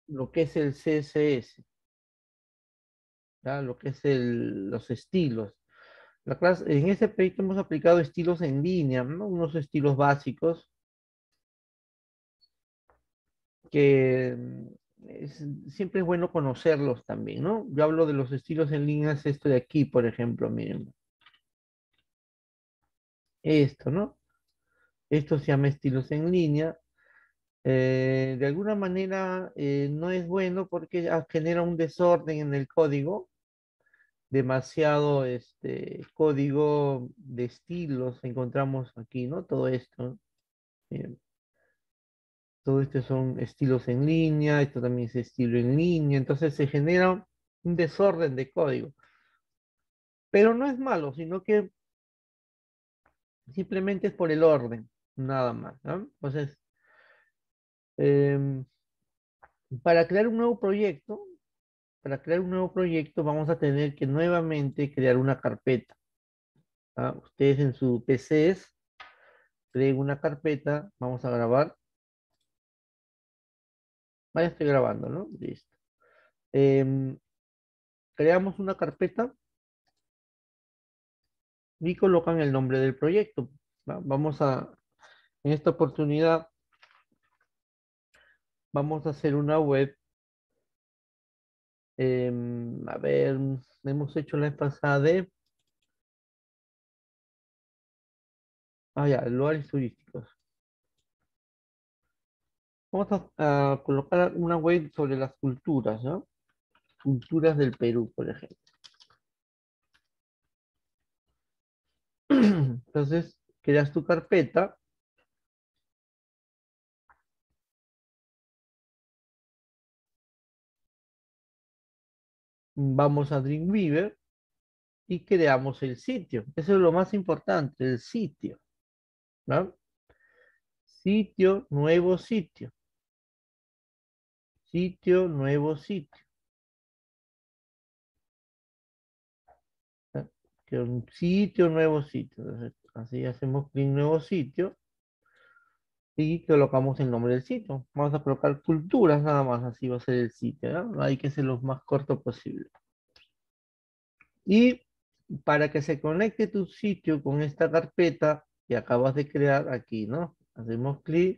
lo que es el CSS, ¿ya? Lo que es los estilos. En este proyecto hemos aplicado estilos en línea, ¿no? Unos estilos básicos que siempre es bueno conocerlos también, ¿no? Yo hablo de los estilos en línea, es esto de aquí, por ejemplo, miren, esto, ¿no? Esto se llama estilos en línea. De alguna manera no es bueno porque genera un desorden en el código, demasiado código de estilos encontramos aquí, ¿no? Todo esto, ¿no? Miren, todo esto son estilos en línea, esto también es estilo en línea, entonces se genera un desorden de código. Pero no es malo, sino que simplemente es por el orden, nada más, ¿no? Entonces, em, para crear un nuevo proyecto, vamos a tener que nuevamente crear una carpeta. ¿Ah? Ustedes en su PCs creen una carpeta, vamos a grabar. Vaya, estoy grabando, ¿no? Listo. Em, Creamos una carpeta y colocan el nombre del proyecto. ¿Va? En esta oportunidad, vamos a hacer una web. A ver, hemos hecho la vez pasada de, ya, lugares turísticos. Vamos a colocar una web sobre las culturas, ¿no? Culturas del Perú, por ejemplo. Entonces, creas tu carpeta, vamos a Dreamweaver y creamos el sitio. Eso es lo más importante, el sitio, ¿no? Sitio, nuevo sitio. Sitio, nuevo sitio. ¿No? Que un sitio, nuevo sitio. Entonces, así hacemos clic en nuevo sitio y colocamos el nombre del sitio. Vamos a colocar culturas nada más, así va a ser el sitio, ¿no? Hay que ser lo más corto posible. Y para que se conecte tu sitio con esta carpeta que acabas de crear aquí, ¿no? Hacemos clic,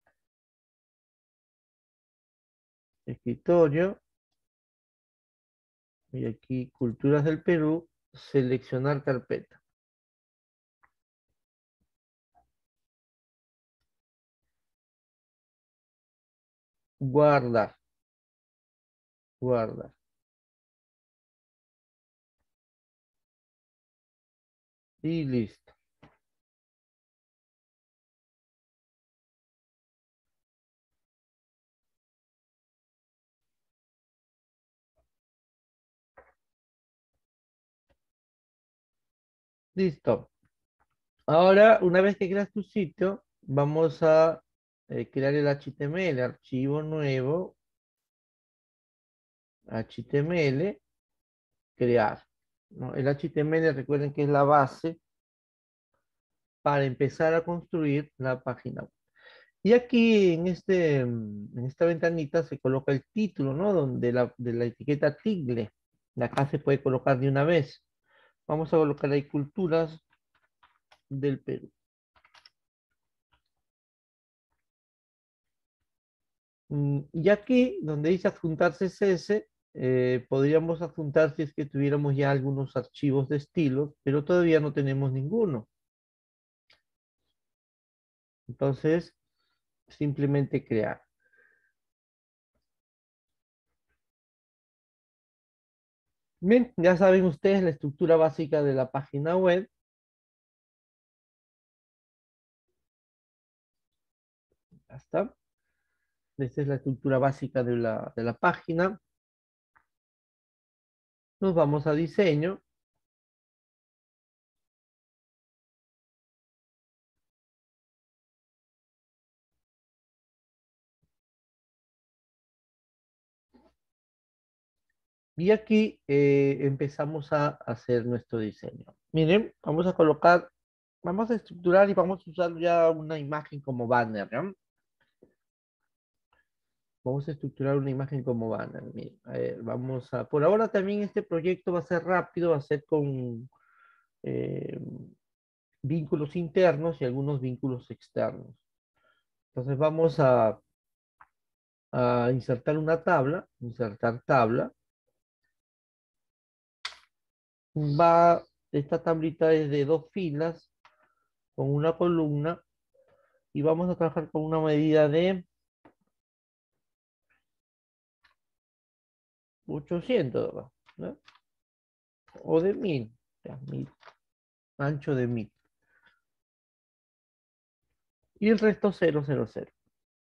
escritorio, y aquí Culturas del Perú, seleccionar carpeta, guardar, guardar, y listo. Listo. Ahora, una vez que creas tu sitio, vamos a crear el HTML, archivo nuevo, HTML, crear, ¿no? El HTML, recuerden que es la base para empezar a construir la página web. Y aquí en esta ventanita se coloca el título, ¿no? De la etiqueta Tigle. De acá se puede colocar de una vez. Vamos a colocar ahí culturas del Perú. Y aquí, donde dice adjuntar CSS, podríamos adjuntar si es que tuviéramos ya algunos archivos de estilos, pero todavía no tenemos ninguno. Entonces, simplemente crear. Bien, ya saben ustedes la estructura básica de la página web. Ya está. Esta es la estructura básica de de la página. Nos vamos a diseño. Y aquí empezamos a hacer nuestro diseño. Miren, vamos a estructurar y vamos a usar ya una imagen como banner, ¿no? Vamos a estructurar una imagen como banner. Miren, a ver, vamos a, por ahora también este proyecto va a ser rápido, va a ser con eh, vínculos internos y algunos vínculos externos. Entonces a insertar una tabla, insertar tabla. Va, esta tablita es de dos filas con una columna y vamos a trabajar con una medida de 800, ¿no? O de 1000, ya, 1000, ancho de 1000. Y el resto 000.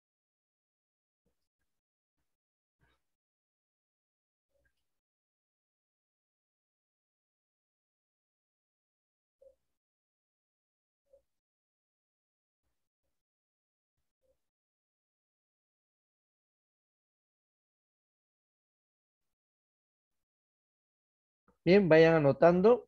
Bien, vayan anotando.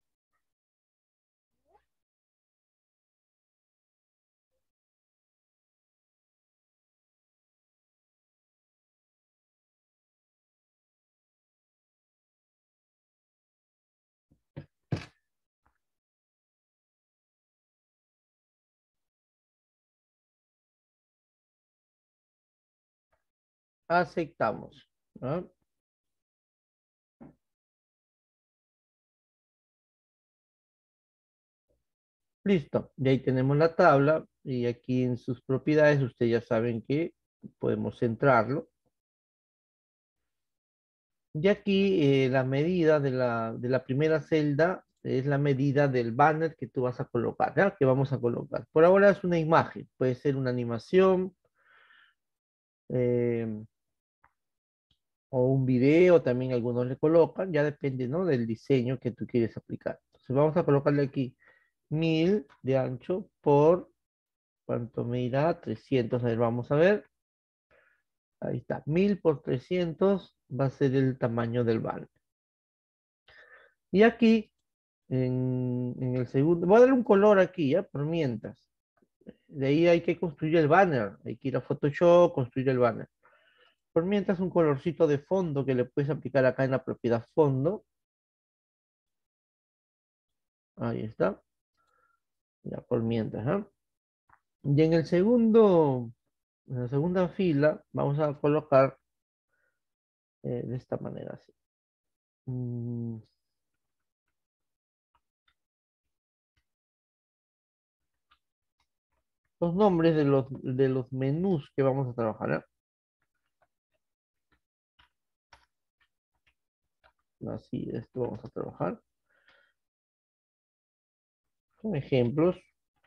Aceptamos, ¿no? Listo, y ahí tenemos la tabla y aquí en sus propiedades ustedes ya saben que podemos centrarlo. Y aquí la medida de la primera celda es la medida del banner que tú vas a colocar, ¿ya? Que vamos a colocar. Por ahora es una imagen, puede ser una animación eh, o un video, también algunos le colocan, ya depende, ¿no? Del diseño que tú quieres aplicar. Entonces vamos a colocarle aquí 1000 de ancho por, ¿cuánto me irá? 300, a ver, vamos a ver. Ahí está, 1000 por 300 va a ser el tamaño del banner. Y aquí, en el segundo, voy a darle un color aquí, ¿ya? Por mientras. De ahí hay que construir el banner, hay que ir a Photoshop, construir el banner. Por mientras, un colorcito de fondo que le puedes aplicar acá en la propiedad fondo. Ahí está, ya por mientras, ¿ah? Y en el segundo, en la segunda fila, vamos a colocar de esta manera, así. Mm, los nombres de los menús que vamos a trabajar, ¿ah? Así, esto vamos a trabajar con ejemplos.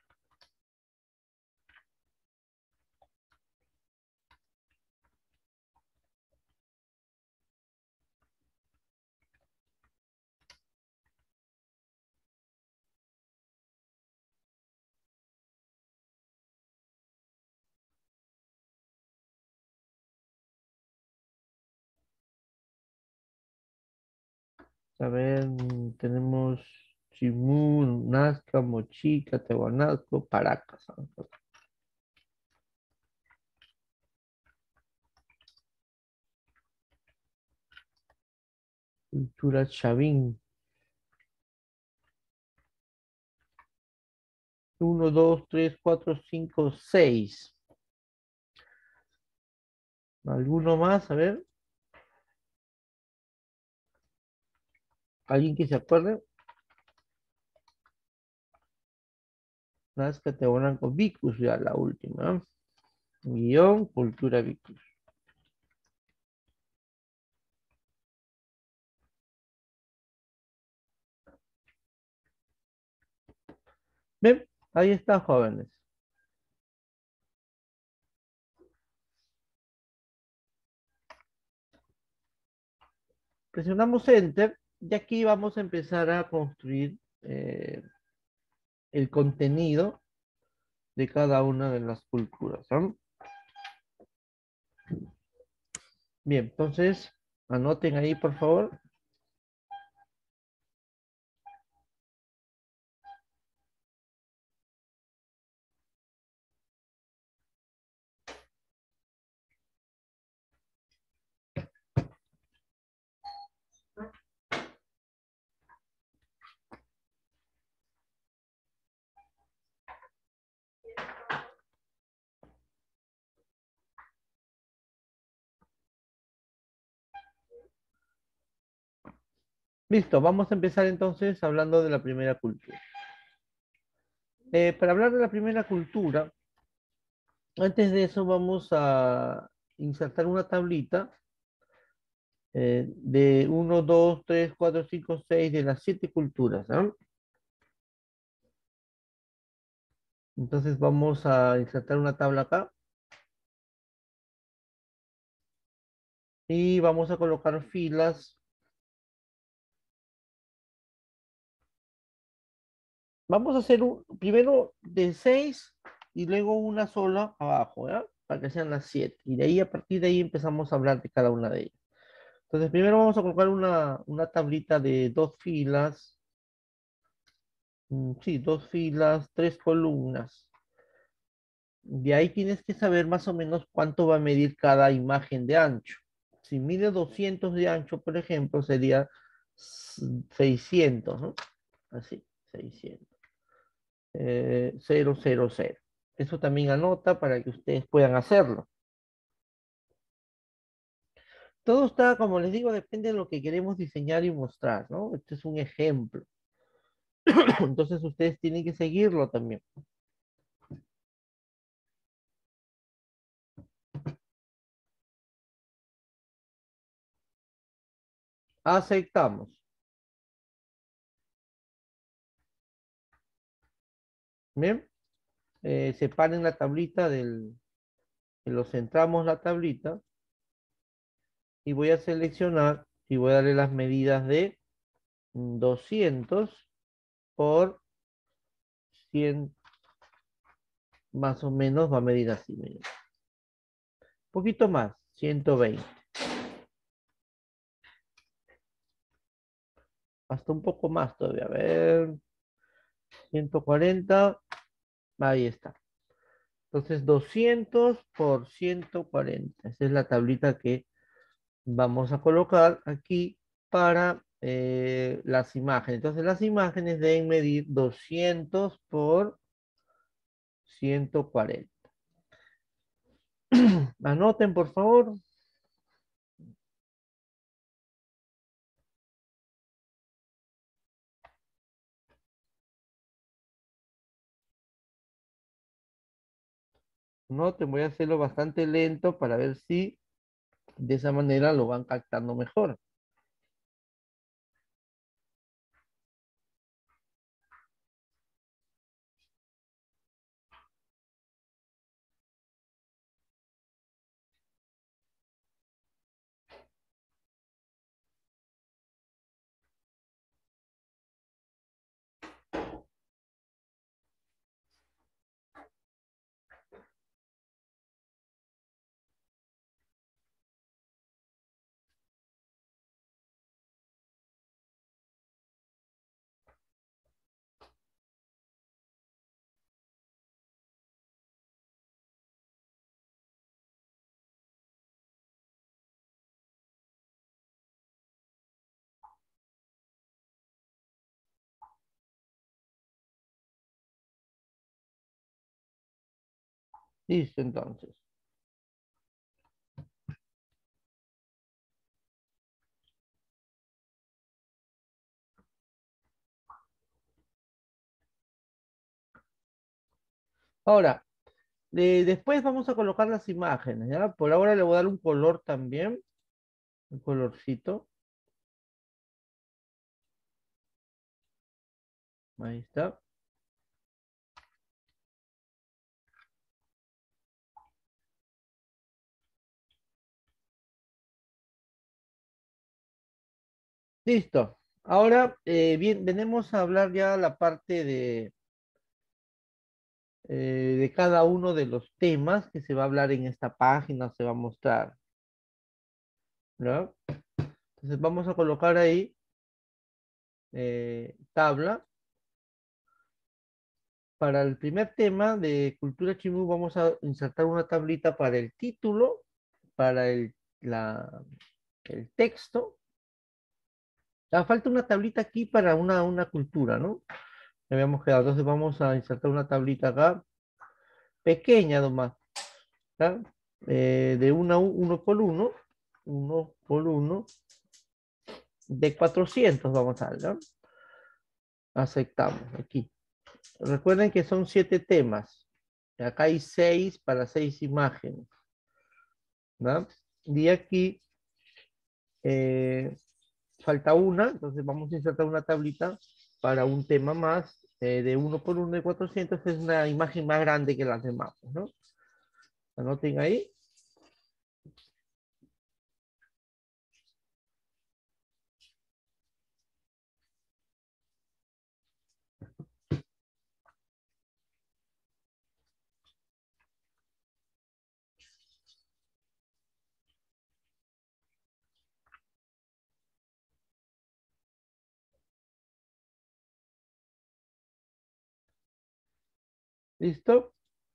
A ver, tenemos Chimú, Nazca, Mochica, Tehuanalco, Paracas. Cultura Chavín. Uno, 2, 3, 4, 5, 6. ¿Alguno más? A ver, ¿alguien que se acuerde? Nazca, Tehuanalco, Vicus, ya la última, ¿eh? Guión, Cultura Vicus. Ven, ahí está, jóvenes. Presionamos Enter y aquí vamos a empezar a construir el contenido de cada una de las culturas, ¿no? Bien, entonces anoten ahí, por favor. Listo, vamos a empezar entonces hablando de la primera cultura. Para hablar de la primera cultura, antes de eso vamos a insertar una tablita de uno, 2, 3, 4, 5, 6 de las 7 culturas, ¿no? Entonces vamos a insertar una tabla acá y vamos a colocar filas. Vamos a hacer primero de 6 y luego una sola abajo, ¿ya? Para que sean las 7. Y de ahí, a partir de ahí, empezamos a hablar de cada una de ellas. Entonces, primero vamos a colocar una tablita de 2 filas. Sí, 2 filas, 3 columnas. De ahí tienes que saber más o menos cuánto va a medir cada imagen de ancho. Si mide 200 de ancho, por ejemplo, sería 600, ¿no? Así, 600. 000. Eso también anota para que ustedes puedan hacerlo. Todo está, como les digo, depende de lo que queremos diseñar y mostrar, ¿no? Este es un ejemplo. Entonces ustedes tienen que seguirlo también. Aceptamos. Bien. Separen la tablita lo centramos la tablita y voy a seleccionar y voy a darle las medidas de 200 por 100, más o menos va a medir así, miren. Un poquito más, 120. Hasta un poco más todavía, a ver, 140, ahí está. Entonces 200 por 140, esa es la tablita que vamos a colocar aquí para las imágenes. Entonces las imágenes deben medir 200 por 140. Anoten, por favor. Anoten, voy a hacerlo bastante lento para ver si de esa manera lo van captando mejor. Listo, entonces. Ahora, después vamos a colocar las imágenes, ¿ya? Por ahora le voy a dar un color también, un colorcito. Ahí está. Listo. Ahora, bien, venimos a hablar ya la parte de cada uno de los temas que se va a hablar en esta página, se va a mostrar, ¿no? Entonces vamos a colocar ahí tabla. Para el primer tema de cultura chimú vamos a insertar una tablita para el título, para el texto. Falta una tablita aquí para una cultura, ¿no? Ya habíamos quedado. Entonces vamos a insertar una tablita acá, pequeña nomás, ¿tá? De uno por uno, uno por uno. de 400 vamos a ver, ¿no? Aceptamos aquí. Recuerden que son 7 temas. Acá hay 6 para 6 imágenes, ¿no? Y aquí eh, falta una, entonces vamos a insertar una tablita para un tema más de 1 por 1 de 400. Es una imagen más grande que las demás, ¿no? Anoten ahí. ¿Listo?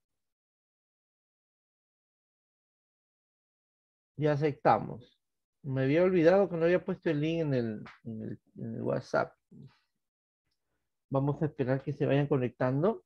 Ya aceptamos. Me había olvidado que no había puesto el link en el WhatsApp. Vamos a esperar que se vayan conectando.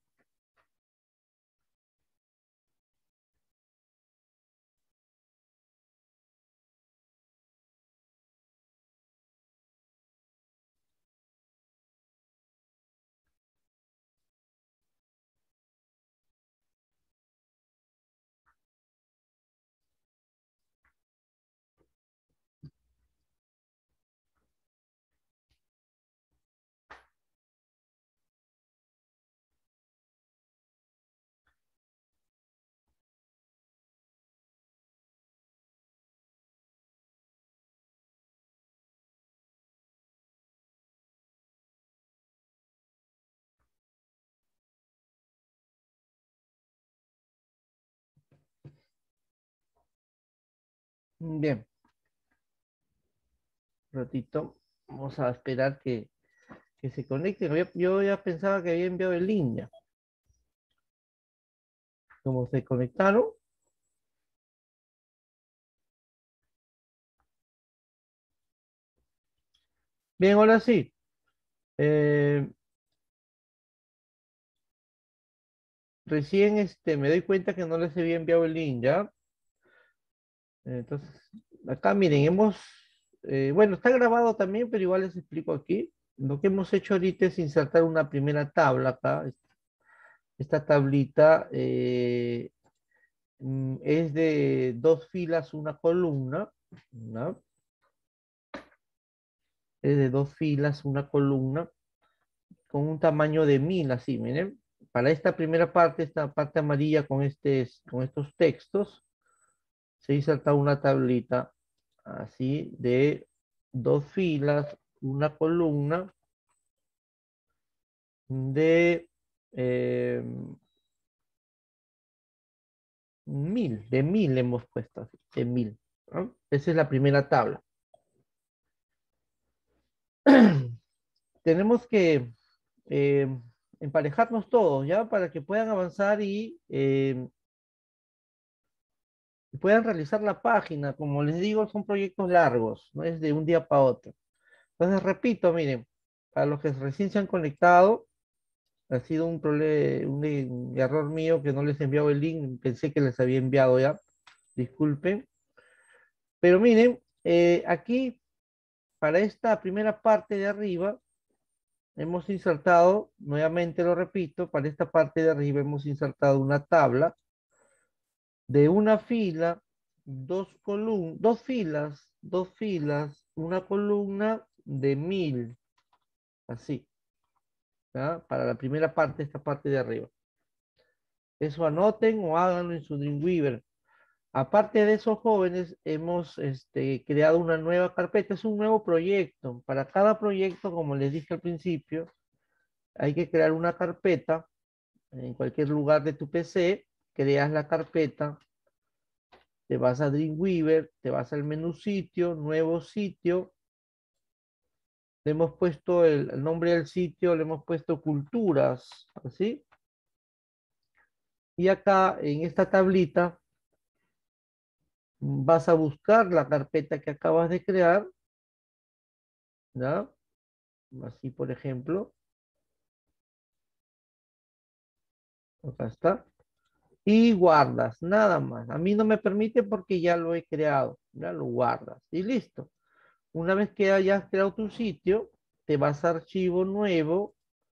Bien, un ratito. Vamos a esperar que se conecten. Yo ya pensaba que había enviado el link ya. Como se conectaron. Bien, ahora sí. Eh, Recién me doy cuenta que no les había enviado el link ya. Entonces, acá miren, bueno, está grabado también, pero igual les explico aquí. Lo que hemos hecho ahorita es insertar una primera tabla acá. Esta tablita es de 2 filas, una columna, ¿no? Es de 2 filas, una columna, con un tamaño de 1000, así, miren. Para esta primera parte, esta parte amarilla con estos textos, se inserta una tablita así de 2 filas, una columna eh, de 1000 hemos puesto así, de 1000, ¿no? Esa es la primera tabla. Tenemos que eh, emparejarnos todos, ¿ya? Para que puedan avanzar y puedan realizar la página. Como les digo, son proyectos largos, no es de un día para otro. Entonces, repito, miren, para los que recién se han conectado, ha sido un error mío que no les he enviado el link, pensé que les había enviado ya, disculpen. Pero miren, aquí, para esta primera parte de arriba, hemos insertado, nuevamente lo repito, para esta parte de arriba hemos insertado una tabla de una fila, 2 columnas, 2 filas, una columna de 1000, así, ¿ya? Para la primera parte, esta parte de arriba. Eso anoten o háganlo en su Dreamweaver. Aparte de esos jóvenes, hemos creado una nueva carpeta, es un nuevo proyecto. Para cada proyecto, como les dije al principio, hay que crear una carpeta en cualquier lugar de tu PC, creas la carpeta, te vas a Dreamweaver, te vas al menú sitio, nuevo sitio, le hemos puesto el nombre del sitio, le hemos puesto culturas, ¿así? Y acá en esta tablita vas a buscar la carpeta que acabas de crear, ¿ya? Así, por ejemplo, acá está. Y guardas, nada más. A mí no me permite porque ya lo he creado, ya lo guardas y listo. Una vez que hayas creado tu sitio, te vas a archivo nuevo,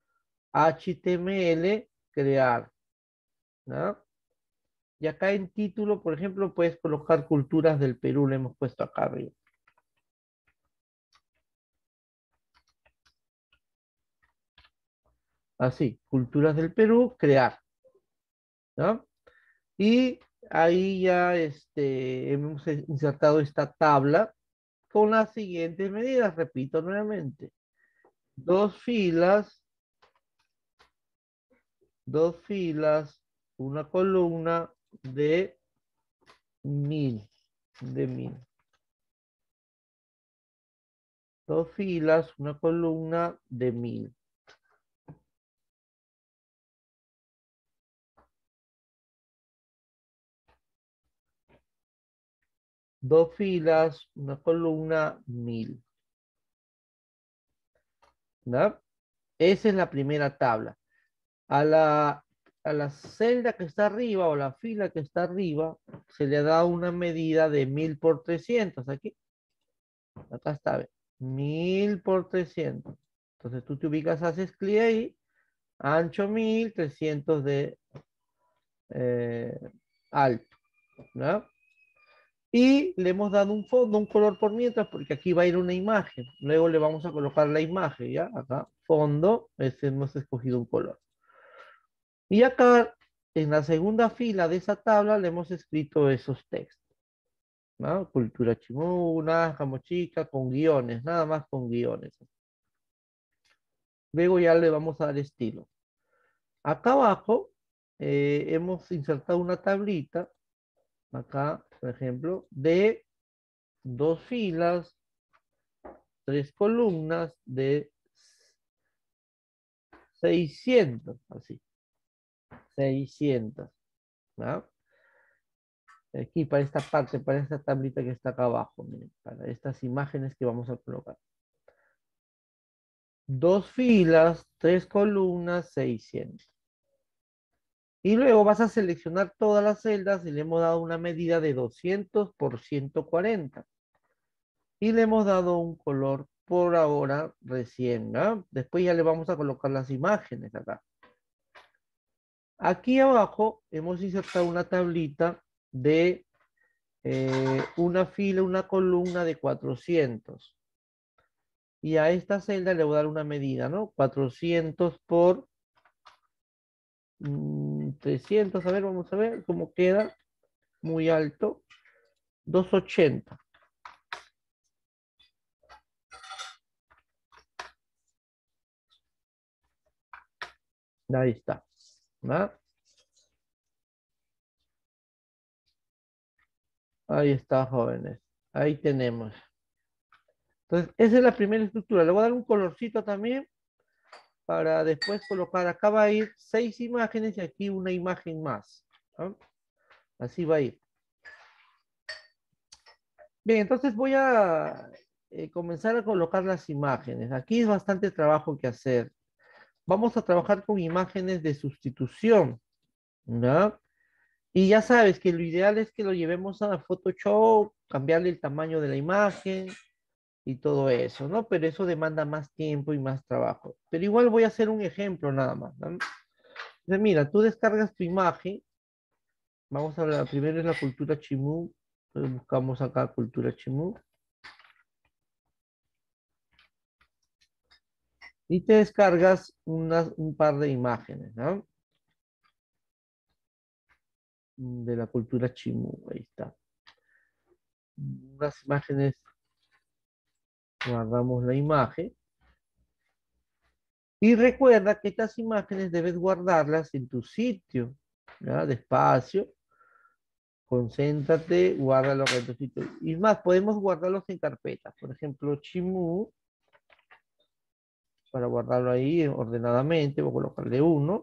HTML, crear, ¿no? Y acá en título, por ejemplo, puedes colocar culturas del Perú, le hemos puesto acá arriba. Así, culturas del Perú, crear, ¿no? Y ahí ya hemos insertado esta tabla con las siguientes medidas, repito nuevamente. Dos filas, una columna de 1000, de 1000. Dos filas, una columna de 1000. Dos filas, una columna, 1000. ¿No? Esa es la primera tabla. A la celda que está arriba o la fila que está arriba se le da una medida de 1000 por 300. Aquí, acá está, ve, 1000 por 300. Entonces tú te ubicas, haces clic ahí, ancho 1000, 300 de eh, alto, ¿no? Y le hemos dado un fondo, un color por mientras, porque aquí va a ir una imagen. Luego le vamos a colocar la imagen, ¿ya? Acá, fondo, hemos escogido un color. Y acá, en la segunda fila de esa tabla, le hemos escrito esos textos, ¿no? Cultura chimuna, jamochica, con guiones, nada más con guiones. Luego ya le vamos a dar estilo. Acá abajo, hemos insertado una tablita, acá, por ejemplo, de dos filas, tres columnas de 600, así, 600, ¿no? Aquí para esta parte, para esta tablita que está acá abajo, miren, para estas imágenes que vamos a colocar. Dos filas, tres columnas, 600. Y luego vas a seleccionar todas las celdas y le hemos dado una medida de 200 por 140. Y le hemos dado un color por ahora recién, ¿no? Después ya le vamos a colocar las imágenes acá. Aquí abajo hemos insertado una tablita de una fila, una columna de 400. Y a esta celda le voy a dar una medida, ¿no? 400 por 300. A ver, vamos a ver cómo queda. Muy alto. 280. Ahí está. ¿Va? Ahí está, jóvenes. Ahí tenemos. Entonces, esa es la primera estructura. Le voy a dar un colorcito también para después colocar. Acá va a ir 6 imágenes y aquí una imagen más, ¿no? Así va a ir. Bien, entonces voy a comenzar a colocar las imágenes. Aquí es bastante trabajo que hacer. Vamos a trabajar con imágenes de sustitución, ¿no? Y ya sabes que lo ideal es que lo llevemos a Photoshop, cambiarle el tamaño de la imagen y todo eso, ¿no? Pero eso demanda más tiempo y más trabajo. Pero igual voy a hacer un ejemplo nada más, ¿no? Entonces, mira, tú descargas tu imagen. Vamos a hablar, primero es la cultura chimú. Entonces buscamos acá cultura chimú. Y te descargas un par de imágenes, ¿no? De la cultura chimú, ahí está. Unas imágenes, guardamos la imagen. Y recuerda que estas imágenes debes guardarlas en tu sitio, ¿ya? Despacio, concéntrate, guárdalo en tu sitio. Y más, podemos guardarlos en carpetas. Por ejemplo, chimú, para guardarlo ahí ordenadamente, voy a colocarle uno.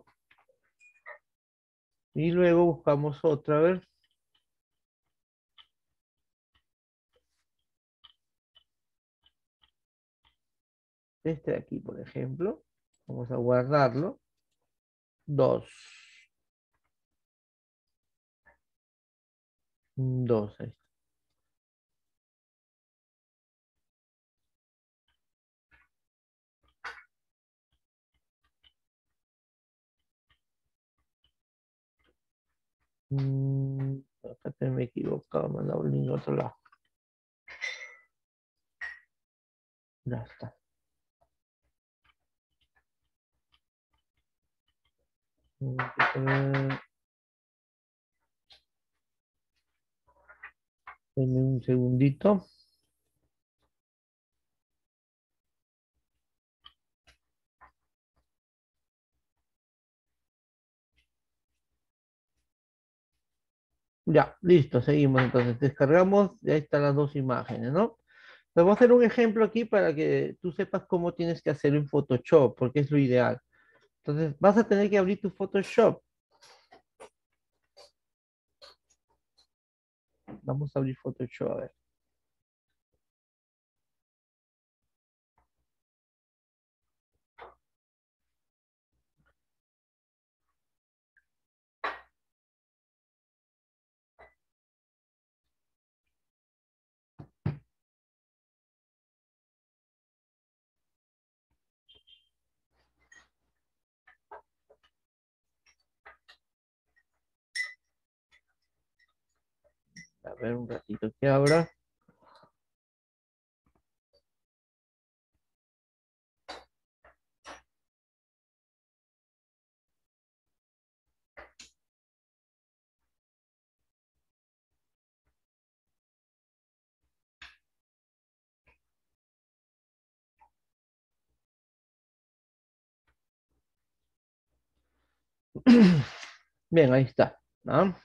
Y luego buscamos otra vez. Este de aquí, por ejemplo. Vamos a guardarlo. Dos. Dos. Ahí está. Acá te me he equivocado, me he dado el link a otro lado. Ya está. Mm, Denme un segundito. Ya, listo, seguimos. Entonces, descargamos, ya están las dos imágenes, ¿no? Te voy a hacer un ejemplo aquí para que tú sepas cómo tienes que hacerlo en Photoshop, porque es lo ideal. Entonces, vas a tener que abrir tu Photoshop. Vamos a abrir Photoshop, a ver. A ver un ratito que abra. Bien, ahí está, ¿no?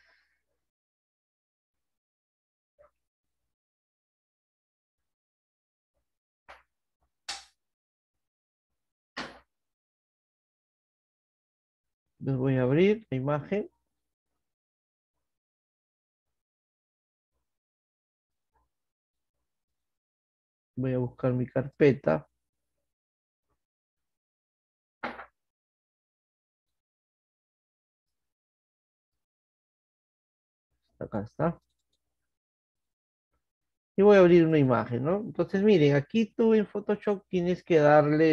Entonces voy a abrir la imagen. Voy a buscar mi carpeta. Acá está. Y voy a abrir una imagen, ¿no? Entonces, miren, aquí tú en Photoshop tienes que darle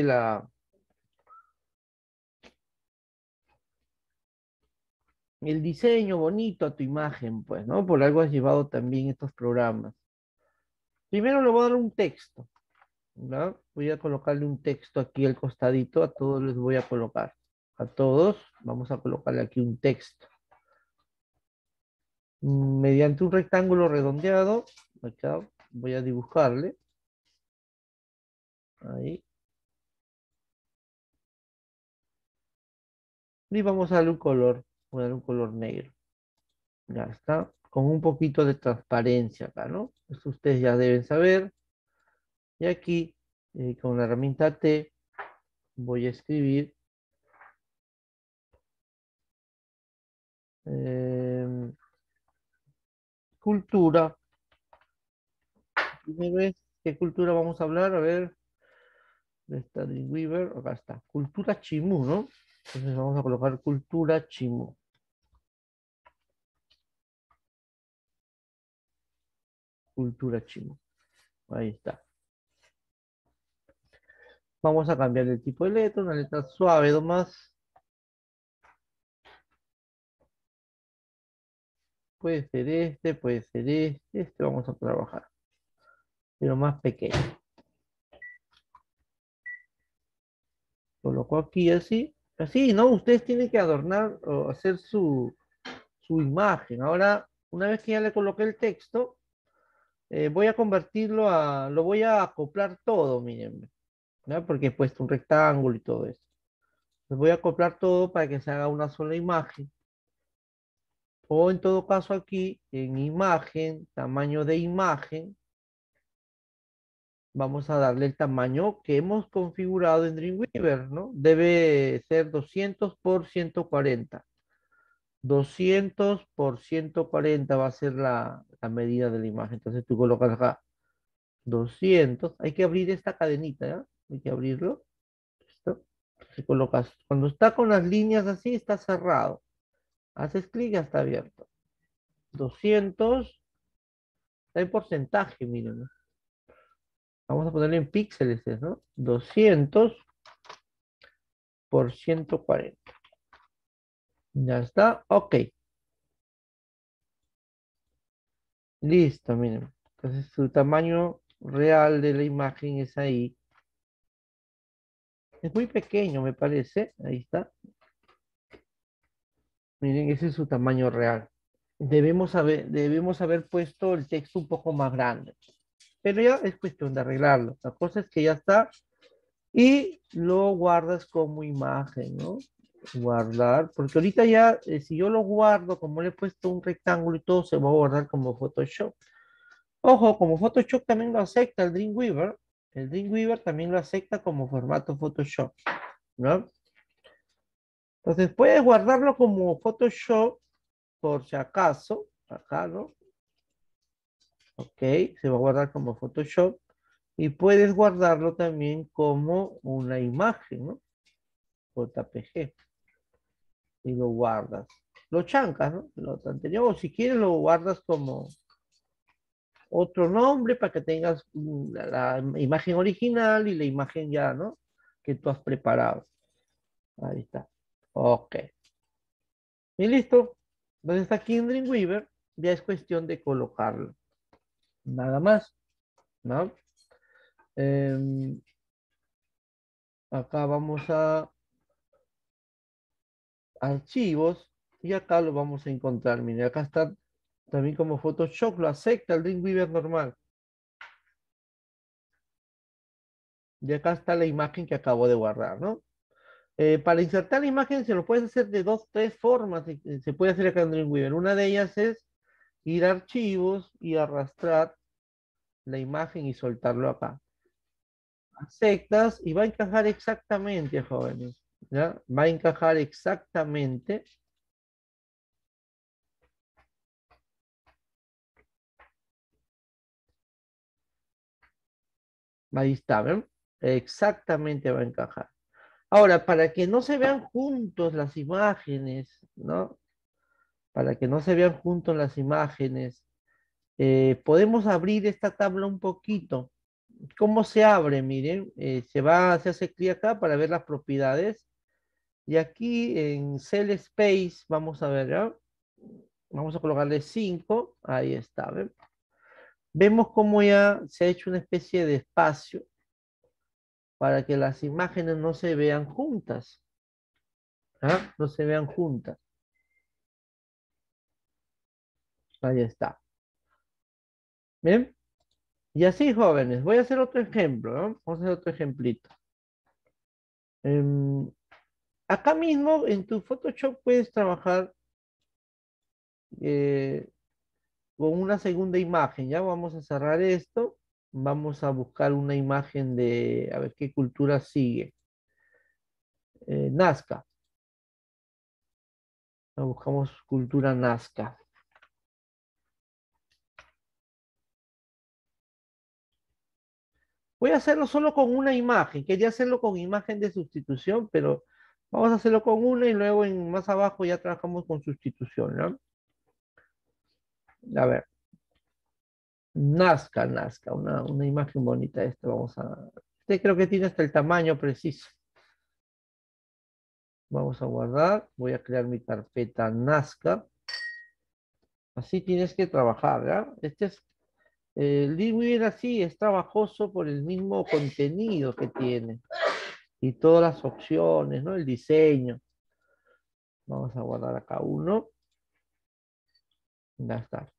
el diseño bonito a tu imagen, pues, ¿no? Por algo has llevado también estos programas. Primero le voy a dar un texto, ¿no? Voy a colocarle un texto aquí al costadito, a todos les voy a colocar. A todos vamos a colocarle aquí un texto. Mediante un rectángulo redondeado, acá voy a dibujarle, ahí, y vamos a darle un color, voy a darle un color negro. Ya está, con un poquito de transparencia acá, ¿no? Eso ustedes ya deben saber. Y aquí, con la herramienta T, voy a escribir em, cultura. Primero es, ¿qué cultura vamos a hablar? A ver, está Dreamweaver, acá está. Cultura chimú, ¿no? Entonces vamos a colocar cultura chimú. Cultura chimú. Ahí está. Vamos a cambiar el tipo de letra, una letra suave nomás. Puede ser este, puede ser este. Este vamos a trabajar, pero más pequeño. Coloco aquí así. Así, ¿no? Ustedes tienen que adornar o hacer su imagen. Ahora, una vez que ya le coloqué el texto, voy a convertirlo lo voy a acoplar todo, miren, ¿no? Porque he puesto un rectángulo y todo eso. Les voy a acoplar todo para que se haga una sola imagen. O en todo caso aquí, en imagen, tamaño de imagen, vamos a darle el tamaño que hemos configurado en Dreamweaver, ¿no? Debe ser 200 por 140. 200 por 140 va a ser la medida de la imagen. Entonces tú colocas acá 200. Hay que abrir esta cadenita, ¿ya? Hay que abrirlo. ¿Listo? Se colocas. Cuando está con las líneas así, está cerrado. Haces clic y ya está abierto. 200. Está en porcentaje, miren, ¿no? Vamos a ponerle en píxeles, ¿no? 200 por 140. Ya está. Ok. Listo, miren. Entonces su tamaño real de la imagen es ahí. Es muy pequeño, me parece. Ahí está. Miren, ese es su tamaño real. Debemos haber puesto el texto un poco más grande. Pero ya es cuestión de arreglarlo. La cosa es que ya está. Y lo guardas como imagen, ¿no? Guardar, porque ahorita ya, si yo lo guardo, como le he puesto un rectángulo y todo, se va a guardar como Photoshop. Ojo, como Photoshop también lo acepta el Dreamweaver también lo acepta como formato Photoshop, ¿no? Entonces puedes guardarlo como Photoshop por si acaso, acá, ¿no? Ok, se va a guardar como Photoshop y puedes guardarlo también como una imagen, ¿no? JPG y lo guardas. Lo chancas, ¿no? Lo anterior, o si quieres lo guardas como otro nombre para que tengas la imagen original y la imagen ya, ¿no? Que tú has preparado. Ahí está. Ok. Y listo. Entonces aquí en Dreamweaver ya es cuestión de colocarlo. Nada más, ¿no? Em, Acá vamos a archivos y acá lo vamos a encontrar. Mire, acá está también como Photoshop, lo acepta el Dreamweaver normal. Y acá está la imagen que acabo de guardar, ¿no? Para insertar la imagen se lo puedes hacer de dos, tres formas. Se puede hacer acá en Dreamweaver. Una de ellas es ir a archivos y arrastrar la imagen y soltarlo acá. Aceptas y va a encajar exactamente, jóvenes. ¿Ya? Va a encajar exactamente. Ahí está, ¿ven? Exactamente va a encajar. Ahora, para que no se vean juntos las imágenes, ¿no? Para que no se vean juntos las imágenes, podemos abrir esta tabla un poquito. ¿Cómo se abre? Miren, se hace clic acá para ver las propiedades. Y aquí en Cell Space, vamos a ver, ¿ya? Vamos a colocarle 5. Ahí está, ¿ven? Vemos cómo ya se ha hecho una especie de espacio para que las imágenes no se vean juntas. ¿Ah? No se vean juntas. Ahí está. ¿Ven? Y así, jóvenes, voy a hacer otro ejemplo, ¿no? Vamos a hacer otro ejemplito. Em, Acá mismo en tu Photoshop puedes trabajar eh, con una segunda imagen. Ya vamos a cerrar esto. Vamos a buscar una imagen de, a ver qué cultura sigue. Nazca. Buscamos cultura Nazca. Voy a hacerlo solo con una imagen. Quería hacerlo con imagen de sustitución, pero vamos a hacerlo con una y luego más abajo ya trabajamos con sustitución, ¿no? A ver, Nazca, una imagen bonita esta. Vamos a... Este creo que tiene hasta el tamaño preciso. Vamos a guardar. Voy a crear mi carpeta Nazca. Así tienes que trabajar, ¿ya? El Liwin así es trabajoso por el mismo contenido que tiene y todas las opciones, ¿no? El diseño. Vamos a guardar acá uno. Ya está.